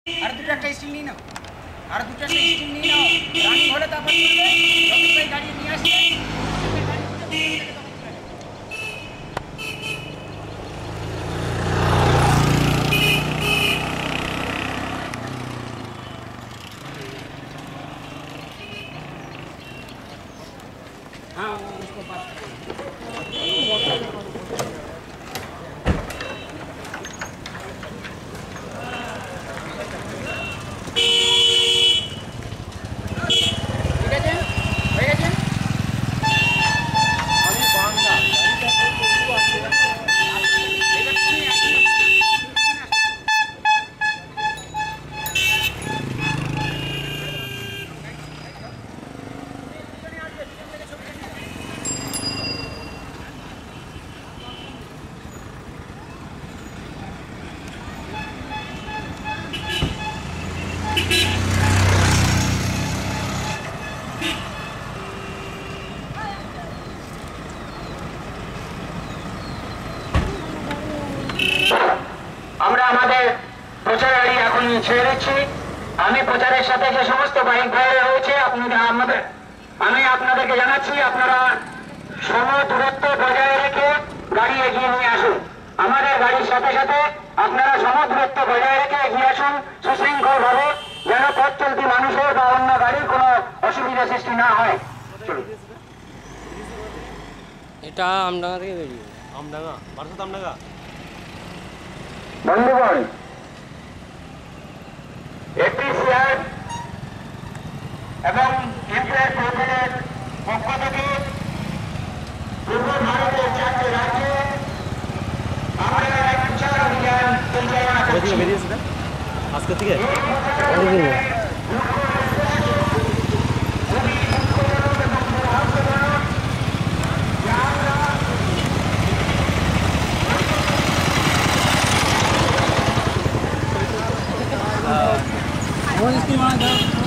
আর দুটো একটা স্টিল নিয়ে নাও, আর দুটো একটা স্টিল নিয়ে নাও, রানিং হলে তারপর চলবে। রকি ভাই গাড়ি নিয়ে আসবে, हाँ उसको बात আমরা আমাদের প্রচার গাড়ি এখন ছেড়ে দিচ্ছি। আমি প্রচারের সাথে যে সমস্ত বাইক ভাইরা রয়েছে আমি আপনাদেরকে জানাচ্ছি, আপনারা সম দূরত্ব বজায় রেখে গাড়ি এগিয়ে নিয়ে আসুন। আমাদের গাড়ির সাথে সাথে আপনারা সম দূরত্ব বজায় রেখে এগিয়ে আসুন সুশৃঙ্খল ভাবে, যেন পথ চলতি মানুষের বা অন্য গাড়ির কোনো অসুবিধা সৃষ্টি না হয়। এটা আমডাঙ্গা থেকে বেরিয়ে আমডাঙ্গা বারসাত আমডাঙ্গা। বন্ধুগণ, এপিসিআর এবং কেন্দ্রের সরকারের পক্ষ থেকে পূর্ব ভারতের 4টি রাজ্যে আমরা এক প্রচার অভিযান পরিচালনা করছি। আজকে থেকে इसकी